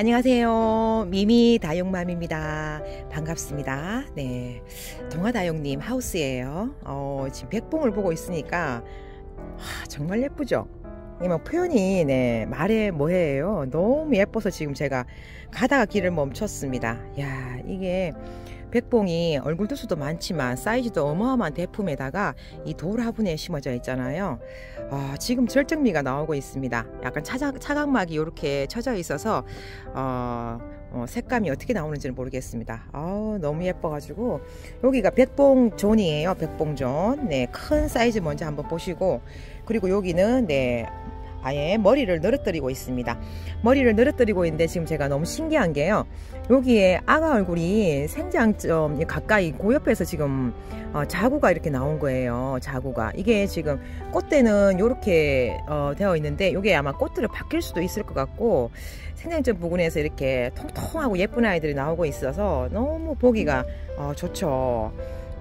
안녕하세요. 미미 다육맘입니다. 반갑습니다. 네, 동화다육님 하우스예요. 지금 백봉을 보고 있으니까 정말 예쁘죠? 뭐 표현이 말해 뭐해요. 너무 예뻐서 지금 제가 가다가 길을 멈췄습니다. 야, 이게 백봉이 얼굴 두수도 많지만 사이즈도 어마어마한 대품에다가 이 돌 화분에 심어져 있잖아요. 지금 절정미가 나오고 있습니다. 약간 차각막이 이렇게 쳐져 있어서 색감이 어떻게 나오는지는 모르겠습니다. 너무 예뻐가지고 여기가 백봉존이에요. 백봉존. 네, 큰 사이즈 먼저 한번 보시고, 그리고 여기는 아예 머리를 늘어뜨리고 있습니다. 머리를 늘어뜨리고 있는데 지금 제가 너무 신기한 게요, 여기에 아가 얼굴이 생장점 가까이 그 옆에서 지금 자구가 이렇게 나온 거예요. 자구가 이게 지금 꽃대는 이렇게 되어 있는데 이게 아마 꽃들을 바뀔 수도 있을 것 같고, 생장점 부근에서 이렇게 통통하고 예쁜 아이들이 나오고 있어서 너무 보기가 좋죠.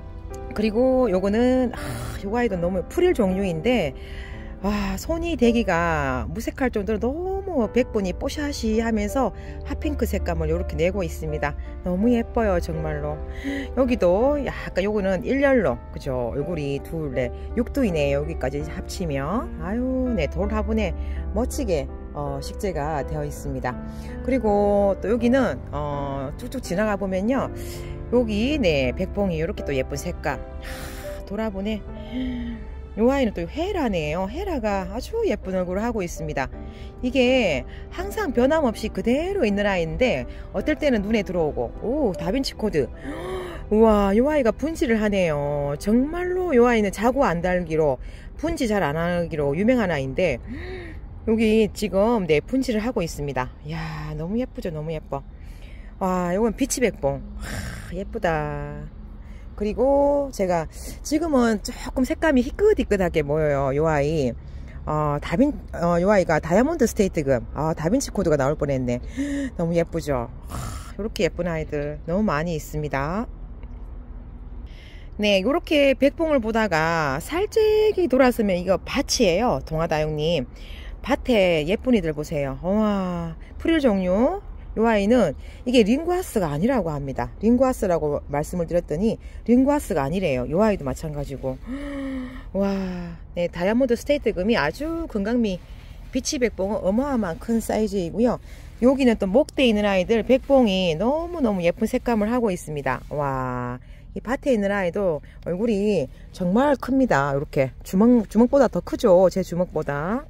그리고 요거는 요 아이도 너무 풀일 종류인데 손이 대기가 무색할 정도로 너무 백분이 뽀샤시 하면서 핫핑크 색감을 이렇게 내고 있습니다. 너무 예뻐요, 정말로. 여기도 약간 요거는 일렬로, 그죠? 얼굴이 육두이네요. 여기까지 합치면. 아유, 돌 화분에 멋지게 식재가 되어 있습니다. 그리고 또 여기는 쭉쭉 지나가 보면요, 여기 백봉이 이렇게 또 예쁜 색감. 돌 화분에 이 아이는 또 헤라네요. 헤라가 아주 예쁜 얼굴을 하고 있습니다. 이게 항상 변함없이 그대로 있는 아이인데 어떨 때는 눈에 들어오고, 다빈치 코드. 우와, 이 아이가 분지를 하네요. 정말로 이 아이는 자고 안 달기로, 분지 잘 안 하기로 유명한 아이인데 여기 지금 분지를 하고 있습니다. 이야, 너무 예쁘죠? 너무 예뻐. 와, 이건 비치백봉. 예쁘다. 그리고 제가 지금은 조금 색감이 희끗희끗하게 보여요. 요 아이 요 아이가 다이아몬드 스테이트금 다빈치 코드가 나올 뻔했네. 너무 예쁘죠? 이렇게 예쁜 아이들 너무 많이 있습니다. 네, 요렇게 백봉을 보다가 살짝이 돌아서면 이거 밭이에요. 동화다육님 밭에 예쁜이들 보세요. 와, 프릴 종류. 이 아이는 이게 링구아스가 아니라고 합니다. 링구아스라고 말씀을 드렸더니 링구아스가 아니래요. 이 아이도 마찬가지고. 와, 다이아몬드 스테이트금이 아주 건강미 비치백봉은 어마어마한 큰 사이즈이고요. 여기는 또 목대에 있는 아이들 백봉이 너무너무 예쁜 색감을 하고 있습니다. 와, 이 밭에 있는 아이도 얼굴이 정말 큽니다. 이렇게 주먹보다 더 크죠. 제 주먹보다.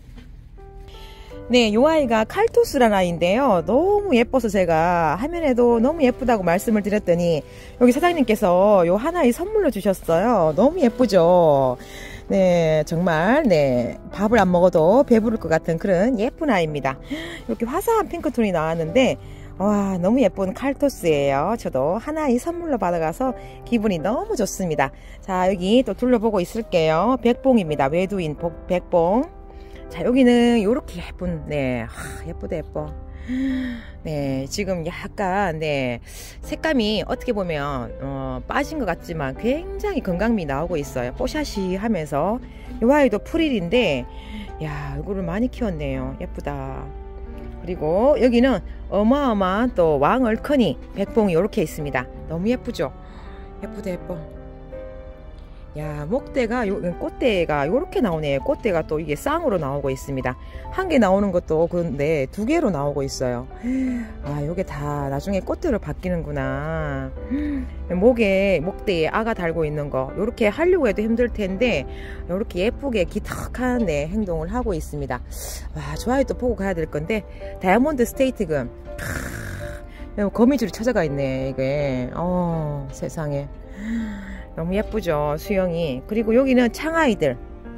네, 요 아이가 칼토스란 아이인데요. 너무 예뻐서 제가 화면에도 너무 예쁘다고 말씀을 드렸더니 여기 사장님께서 요 하나의 선물로 주셨어요. 너무 예쁘죠? 네, 정말 밥을 안 먹어도 배부를 것 같은 그런 예쁜 아이입니다. 이렇게 화사한 핑크톤이 나왔는데 와, 너무 예쁜 칼토스예요. 저도 하나의 선물로 받아가서 기분이 너무 좋습니다. 자, 여기 또 둘러보고 있을게요. 백봉입니다. 외두인 백봉. 자, 여기는 요렇게 예쁜, 예쁘다, 예뻐. 지금 약간, 색감이 어떻게 보면, 빠진 것 같지만 굉장히 건강미 나오고 있어요. 뽀샤시 하면서. 이 아이도 프릴인데, 야, 얼굴을 많이 키웠네요. 예쁘다. 그리고 여기는 어마어마한 또 왕얼커니 백봉이 요렇게 있습니다. 너무 예쁘죠? 예쁘다, 예뻐. 야, 목대가 꽃대가 요렇게 나오네요. 꽃대가 또 이게 쌍으로 나오고 있습니다. 한 개 나오는 것도 그런데 두 개로 나오고 있어요. 요게 다 나중에 꽃대로 바뀌는구나. 목대에 아가 달고 있는 거 요렇게 하려고 해도 힘들 텐데 요렇게 예쁘게 기특한 행동을 하고 있습니다. 와, 저 아이 또 보고 가야 될 건데 다이아몬드 스테이트금. 거미줄이 찾아가 있네 이게. 세상에. 너무 예쁘죠, 수영이. 그리고 여기는 창아이들.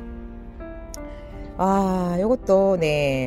요것도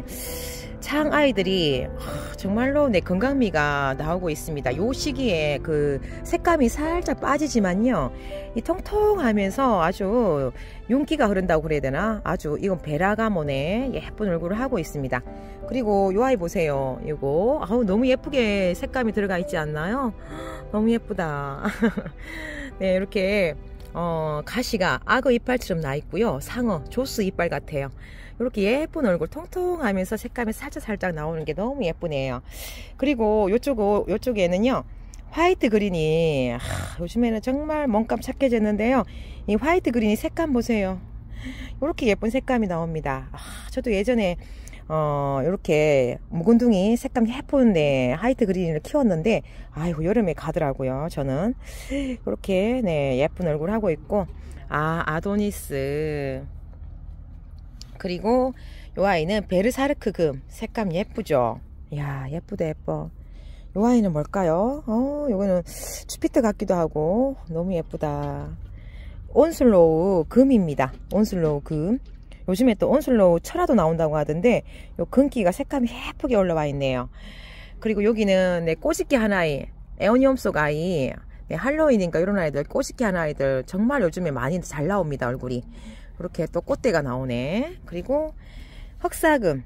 창아이들이 정말로 건강미가 나오고 있습니다. 요 시기에 그 색감이 살짝 빠지지만요, 이 통통하면서 아주 윤기가 흐른다고 그래야 되나? 아주 이건 베라가몬의 예쁜 얼굴을 하고 있습니다. 그리고 요 아이 보세요. 이거 너무 예쁘게 색감이 들어가 있지 않나요? 너무 예쁘다. 이렇게 가시가 악어 이빨처럼 나 있고요. 상어, 조스 이빨 같아요. 이렇게 예쁜 얼굴 통통하면서 색감이 살짝 나오는 게 너무 예쁘네요. 그리고 요쪽에는요 화이트 그린이 요즘에는 정말 몸값 착해졌는데요. 이 화이트 그린이 색감 보세요. 이렇게 예쁜 색감이 나옵니다. 저도 예전에 이렇게 묵은둥이 색감 예쁜 화이트 그린을 키웠는데 아이고 여름에 가더라고요. 저는 이렇게 예쁜 얼굴 하고 있고 아도니스. 그리고 요 아이는 베르사르크 금 색감 예쁘죠. 이야 예쁘다 예뻐. 요 아이는 뭘까요? 요거는 주피터 같기도 하고 너무 예쁘다. 온슬로우 금입니다. 온슬로우 금. 요즘에 또 온슬로우 철화도 나온다고 하던데 요 금기가 색감이 예쁘게 올라와 있네요. 그리고 여기는 꼬집기 하나이, 에오니움 속 아이, 할로윈인가 이런 아이들, 꼬집기 하나이들 정말 요즘에 많이 잘 나옵니다. 얼굴이 이렇게 또 꽃대가 나오네. 그리고 흑사금,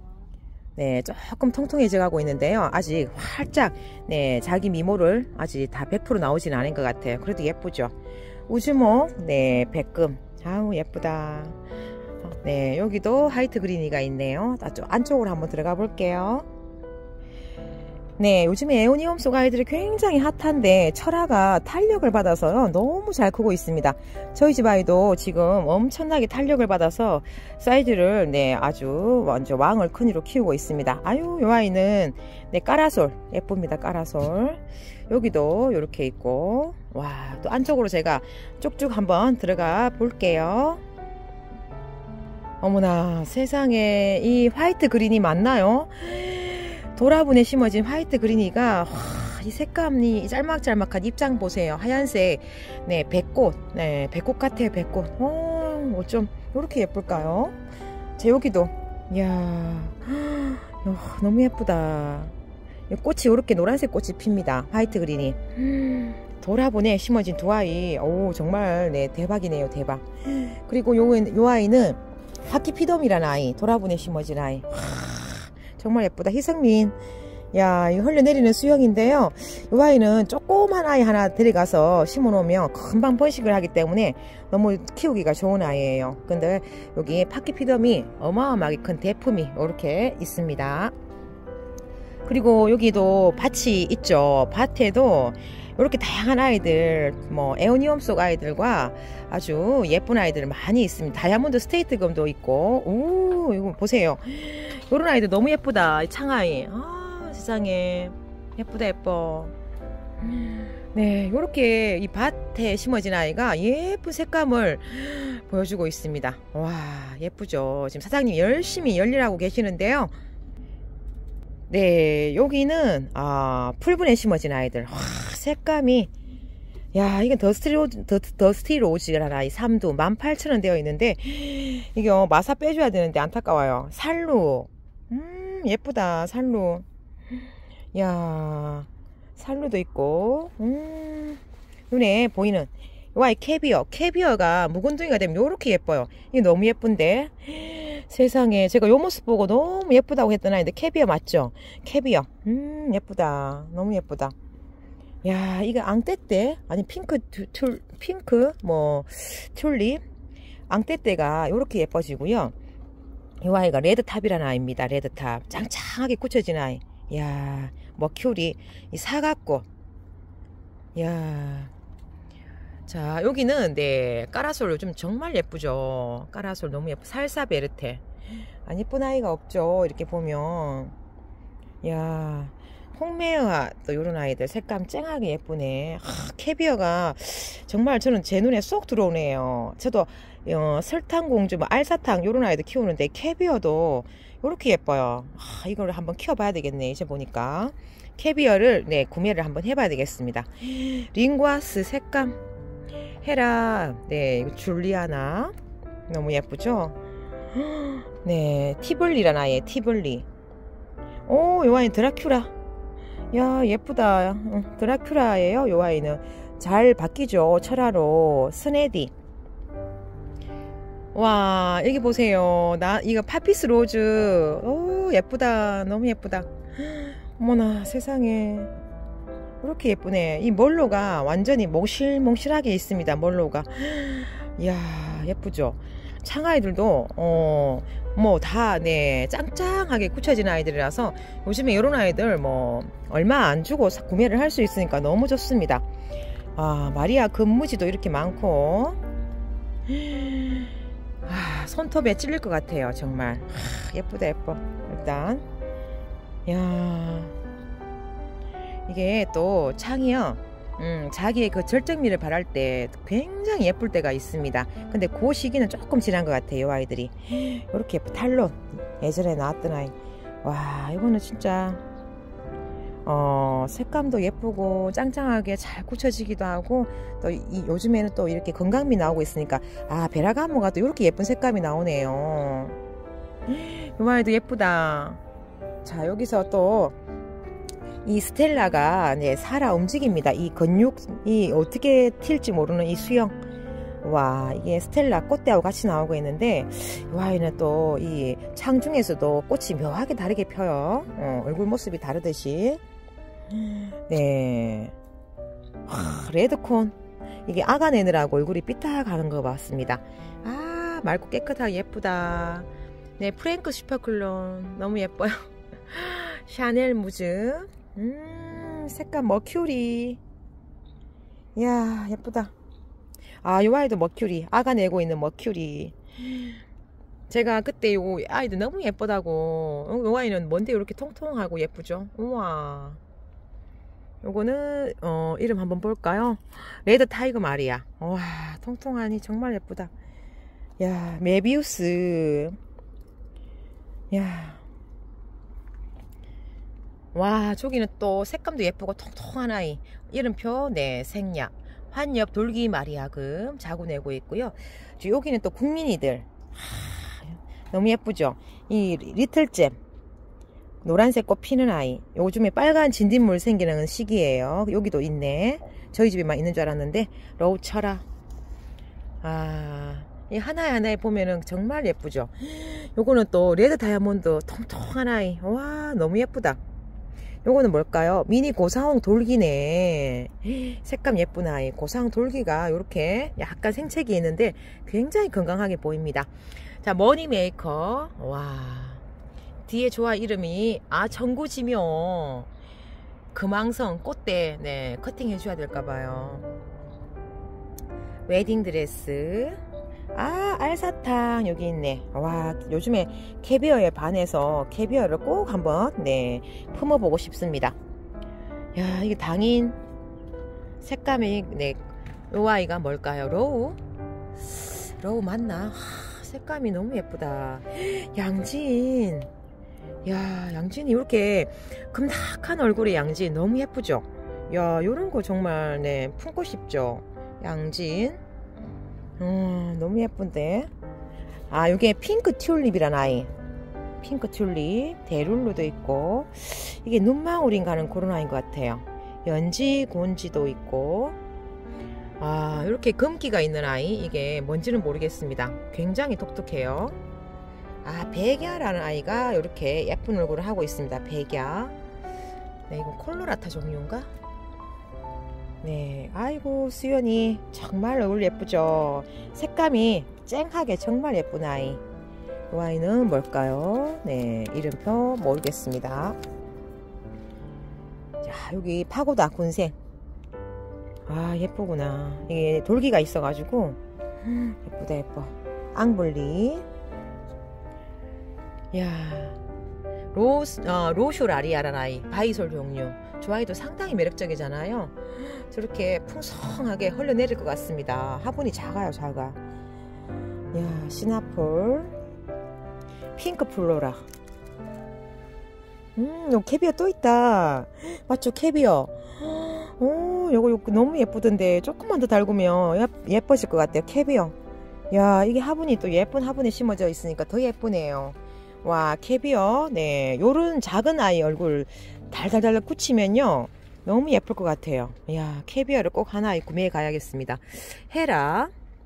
조금 통통해져 가고 있는데요. 아직 활짝 자기 미모를 아직 다 100% 나오진 않은 것 같아요. 그래도 예쁘죠. 우주목, 백금, 아우 예쁘다. 여기도 화이트 그린이가 있네요. 안쪽으로 한번 들어가 볼게요. 요즘에 에오니움 속 아이들이 굉장히 핫한데 철화가 탄력을 받아서 너무 잘 크고 있습니다. 저희 집 아이도 지금 엄청나게 탄력을 받아서 사이즈를 아주 완전 왕을 큰이로 키우고 있습니다. 아유 이 아이는 까라솔 예쁩니다. 까라솔. 여기도 이렇게 있고 와, 또 안쪽으로 제가 쭉쭉 한번 들어가 볼게요. 어머나 세상에 이 화이트 그린이 맞나요? 도라분에 심어진 화이트 그린이가 이 색감이 짤막짤막한 입장 보세요. 하얀색 백꽃 백꽃 같아요. 백꽃. 어쩜 이렇게 예쁠까요? 여기도 이야 너무 예쁘다. 꽃이 이렇게 노란색 꽃이 핍니다. 화이트 그린이. 도라분에 심어진 두 아이 정말 대박이네요. 대박. 그리고 요 아이는 하키피돔이라는 아이, 도라분에 심어진 아이. 정말 예쁘다. 희성민. 야, 이거 흘러내리는 수영인데요. 이 아이는 조그만 아이 하나 데려가서 심어놓으면 금방 번식을 하기 때문에 너무 키우기가 좋은 아이예요. 근데 여기 파키피덤이 어마어마하게 큰 대품이 이렇게 있습니다. 그리고 여기도 밭이 있죠. 밭에도 이렇게 다양한 아이들, 에오니움 속 아이들과 아주 예쁜 아이들 많이 있습니다. 다이아몬드 스테이트 금도 있고, 이거 보세요. 이런 아이들 너무 예쁘다. 창아이. 세상에. 예쁘다, 예뻐. 요렇게 이 밭에 심어진 아이가 예쁜 색감을 보여주고 있습니다. 와, 예쁘죠. 지금 사장님 열심히 열일하고 계시는데요. 여기는 풀분에 심어진 아이들. 색감이 이건 더스티 로즈라는 아이 3두 18,000원 되어 있는데 이게 마사 빼줘야 되는데 안타까워요. 살루. 예쁘다. 살루. 야, 살루도 있고. 눈에 보이는 요 아이 캐비어가 묵은둥이가 되면 요렇게 예뻐요. 이게 너무 예쁜데 세상에 제가 요 모습 보고 너무 예쁘다고 했던 아이인데 캐비어 맞죠? 캐비어. 예쁘다. 너무 예쁘다. 야, 이거 앙떼떼 아니 핑크 튤립 앙떼떼가 이렇게 예뻐지고요. 이 아이가 레드탑이라는 아이입니다. 레드탑. 짱짱하게 굳혀진 아이. 야, 머큐리 이 사각꽃. 야, 자 여기는 까라솔 요즘 정말 예쁘죠. 까라솔 너무 예뻐. 살사베르테. 안 예쁜 아이가 없죠. 이렇게 보면. 야, 홍메어아 또 요런 아이들 색감 쨍하게 예쁘네. 캐비어가 정말 저는 제 눈에 쏙 들어오네요. 저도 설탕공주 알사탕 요런 아이들 키우는데 캐비어도 요렇게 예뻐요. 이걸 한번 키워봐야 되겠네. 이제 보니까 캐비어를 구매를 한번 해봐야 되겠습니다. 링과스 색감 헤라. 이거 줄리아나 너무 예쁘죠. 티블리란 아이예요. 티블리. 요 아이 드라큘라. 야, 예쁘다. 드라큘라예요. 요 아이는 잘 바뀌죠. 철화로. 스네디. 와, 여기 보세요. 이거 파피스 로즈. 예쁘다. 너무 예쁘다. 어머나 세상에. 이렇게 예쁘네. 이 멀로가 완전히 몽실몽실하게 있습니다. 멀로가. 이야, 예쁘죠? 창아이들도 뭐 다 네 짱짱하게 굳혀진 아이들이라서 요즘에 이런 아이들 뭐 얼마 안 주고 구매를 할 수 있으니까 너무 좋습니다. 아, 마리아 금무지도 이렇게 많고. 아, 손톱에 찔릴 것 같아요. 정말. 아, 예쁘다 예뻐. 일단 야, 이게 또 창이요, 자기의 그 절정미를 바랄 때 굉장히 예쁠 때가 있습니다. 근데 그 시기는 조금 지난 것 같아요. 아이들이 이렇게 탈론 예전에 나왔던 아이. 와, 이거는 진짜 색감도 예쁘고 짱짱하게 잘 굳혀지기도 하고, 또 요즘에는 또 이렇게 건강미 나오고 있으니까, 아, 베라가모가 또 이렇게 예쁜 색감이 나오네요. 이 아이도 예쁘다. 자, 여기서 또 이 스텔라가 네, 살아 움직입니다. 이 근육이 어떻게 튈지 모르는 이 수영. 와, 이게 스텔라 꽃대하고 같이 나오고 있는데, 이 아이는 또 이 창 중에서도 꽃이 묘하게 다르게 펴요. 얼굴 모습이 다르듯이. 네. 레드콘. 이게 아가네느라고 얼굴이 삐딱하는 거 같습니다. 아, 맑고 깨끗하게 예쁘다. 네, 프랭크 슈퍼클론 너무 예뻐요. 샤넬 무즈. 색감 머큐리. 이야, 예쁘다. 아, 요 아이도 머큐리. 아가 내고 있는 머큐리. 제가 그때 요 아이도 너무 예쁘다고. 요 아이는 뭔데 이렇게 통통하고 예쁘죠? 우와. 요거는 이름 한번 볼까요? 레드 타이거 마리아. 와, 통통하니 정말 예쁘다. 야, 메비우스. 야, 와, 저기는 또 색감도 예쁘고 통통한 아이. 이름표 네 생략. 환엽 돌기 마리아금 자구 내고 있고요. 여기는 또 국민이들. 너무 예쁘죠? 이 리틀잼. 노란색 꽃 피는 아이. 요즘에 빨간 진딧물 생기는 시기예요. 여기도 있네. 저희 집에만 있는 줄 알았는데 로우 철아. 아, 이 하나하나에 보면은 정말 예쁘죠? 요거는 또 레드 다이아몬드 통통한 아이. 와, 너무 예쁘다. 요거는 뭘까요? 미니 고사홍 돌기네. 색감 예쁜 아이. 고사홍 돌기가 이렇게 약간 생채기 있는데 굉장히 건강하게 보입니다. 자, 머니 메이커. 와, 뒤에 좋아 이름이 청구지묘 금왕성 꽃대. 네, 커팅 해줘야 될까봐요. 웨딩드레스. 아, 알사탕 여기 있네. 와, 요즘에 캐비어에 반해서 캐비어를 꼭 한번 네 품어보고 싶습니다. 야, 이게 당인 색감이 네, 요 아이가 뭘까요? 로우 맞나? 하, 색감이 너무 예쁘다. 양진. 야, 양진이 이렇게 금닥한 얼굴의 양진 너무 예쁘죠? 야, 요런거 정말 네 품고 싶죠? 양진. 너무 예쁜데. 아, 요게 핑크 튤립이란 아이. 핑크 튤립 대룰루도 있고, 이게 눈망울인가 하는 그런 아이인 것 같아요. 연지 곤지도 있고. 아, 이렇게 금기가 있는 아이. 이게 뭔지는 모르겠습니다. 굉장히 독특해요. 아, 백야라는 아이가 이렇게 예쁜 얼굴을 하고 있습니다. 백야. 네, 이거 콜로라타 종류인가? 네, 아이고 수연이 정말 얼굴 예쁘죠? 색감이 쨍하게 정말 예쁜 아이. 이 아이는 뭘까요? 네, 이름표 모르겠습니다. 자, 여기 파고다 군생. 아, 예쁘구나. 이게 돌기가 있어가지고 예쁘다 예뻐. 앙블리. 야, 로쇼라리아라는 아이. 바이솔 종류. 저 아이도 상당히 매력적이잖아요. 저렇게 풍성하게 흘러내릴 것 같습니다. 화분이 작아요, 작아. 야, 시나폴. 핑크 플로라. 여기 캐비어 또 있다. 맞죠, 캐비어. 요거 너무 예쁘던데 조금만 더 달구면 예뻐질 것 같아요. 캐비어. 야, 이게 화분이 또 예쁜 화분에 심어져 있으니까 더 예쁘네요. 와, 캐비어. 네, 요런 작은 아이 얼굴 달달달 굳히면요 너무 예쁠 것 같아요. 이야, 캐비어를 꼭 하나 구매해 가야겠습니다. 헤라.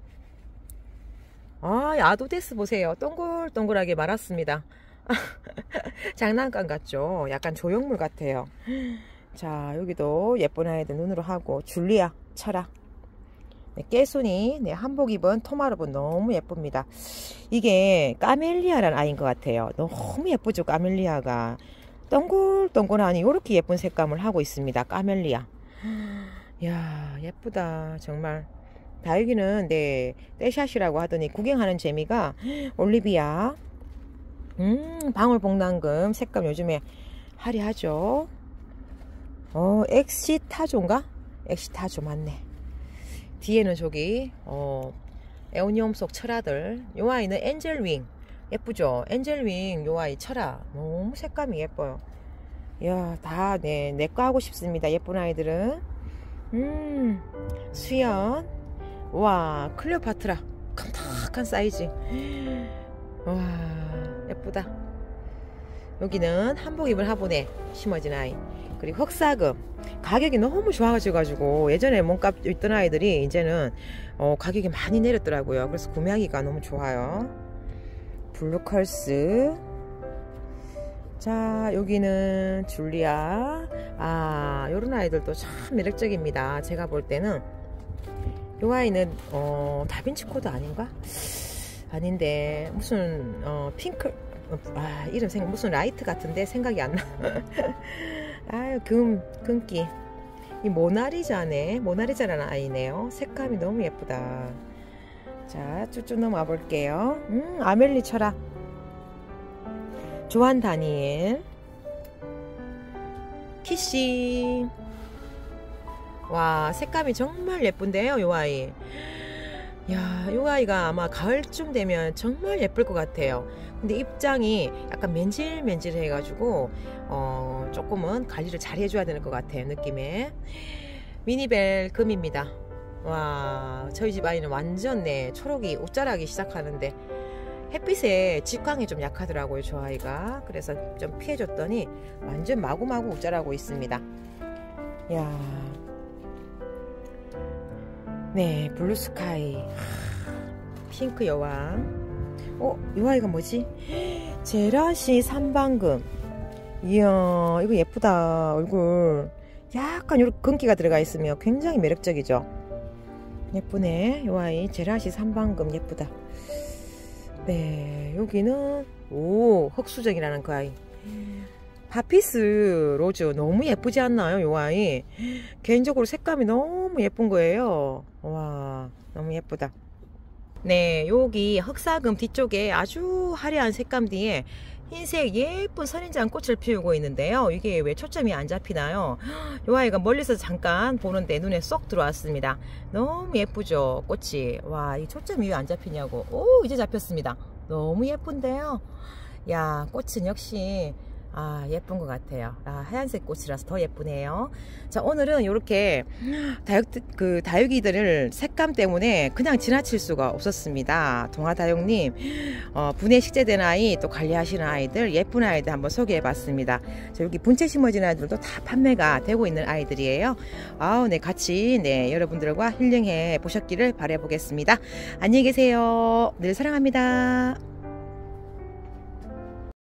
아, 아도데스 보세요. 동글동글하게 말았습니다. 장난감 같죠? 약간 조형물 같아요. 자, 여기도 예쁜 아이들 눈으로 하고, 줄리아 철아. 네, 깨순이, 네, 한복 입은 토마르분 너무 예쁩니다. 이게 까멜리아라는 아이인 것 같아요. 너무 예쁘죠, 까멜리아가. 동글동글하니 이렇게 예쁜 색감을 하고 있습니다. 까멜리아. 이야, 예쁘다. 정말. 다육이는, 네, 떼샷이라고 하더니 구경하는 재미가 올리비아. 방울복랑금 색감 요즘에 화려하죠. 엑시타조인가? 엑시타조 맞네. 뒤에는 저기 에오니움 속 철아들. 요 아이는 엔젤윙. 예쁘죠? 엔젤윙 요 아이 철아. 너무 색감이 예뻐요. 이야, 다 네, 내거 하고 싶습니다. 예쁜 아이들은. 수연. 와, 클레오파트라. 깜짝한 사이즈. 와, 예쁘다. 여기는 한복 입은 화분에 심어진 아이. 그리고 흑사금. 가격이 너무 좋아가지고 예전에 몸값 있던 아이들이 이제는 가격이 많이 내렸더라고요. 그래서 구매하기가 너무 좋아요. 블루컬스. 자, 여기는 줄리아. 아, 요런 아이들도 참 매력적입니다. 제가 볼 때는 요 아이는 다빈치 코드 아닌가? 아닌데 무슨 핑크 이름 무슨 라이트 같은데 생각이 안 나. 아유, 금기. 이 모나리자네. 모나리자라는 아이네요. 색감이 너무 예쁘다. 자, 쭉쭉 넘어가 볼게요. 아멜리 철학. 조한 다니엘. 키싱. 와, 색감이 정말 예쁜데요, 요 아이. 야, 요 아이가 아마 가을쯤 되면 정말 예쁠 것 같아요. 근데 입장이 약간 맨질맨질 해가지고 조금은 관리를 잘 해줘야 되는 것 같아요, 느낌에. 미니벨 금입니다. 와, 저희 집 아이는 완전 네, 초록이 옷자라기 시작하는데 햇빛에 직광이 좀 약하더라고요, 저 아이가. 그래서 좀 피해줬더니 완전 마구마구 옷자라고 있습니다. 야, 네, 블루스카이. 핑크 여왕. 이 아이가 뭐지? 제라시 삼방금. 이야, 이거 예쁘다. 얼굴 약간 이렇게 금기가 들어가 있으며 굉장히 매력적이죠. 예쁘네. 이 아이 제라시 삼방금 예쁘다. 네, 여기는 흑수정이라는 그 아이. 파피스 로즈 너무 예쁘지 않나요? 이 아이 개인적으로 색감이 너무 예쁜 거예요. 와, 너무 예쁘다. 네, 여기 흑사금 뒤쪽에 아주 화려한 색감 뒤에 흰색 예쁜 선인장 꽃을 피우고 있는데요. 이게 왜 초점이 안 잡히나요? 이 아이가 멀리서 잠깐 보는데 눈에 쏙 들어왔습니다. 너무 예쁘죠, 꽃이. 와, 이 초점이 왜 안 잡히냐고. 이제 잡혔습니다. 너무 예쁜데요. 야, 꽃은 역시 예쁜 것 같아요. 하얀색 꽃이라서 더 예쁘네요. 자, 오늘은 이렇게 다육이들을 색감 때문에 그냥 지나칠 수가 없었습니다. 동화다육님 분해 식재된 아이, 또 관리하시는 아이들, 예쁜 아이들 한번 소개해 봤습니다. 자, 여기 분체 심어진 아이들도 다 판매가 되고 있는 아이들이에요. 네, 같이 여러분들과 힐링해 보셨기를 바라보겠습니다. 안녕히 계세요. 늘 사랑합니다.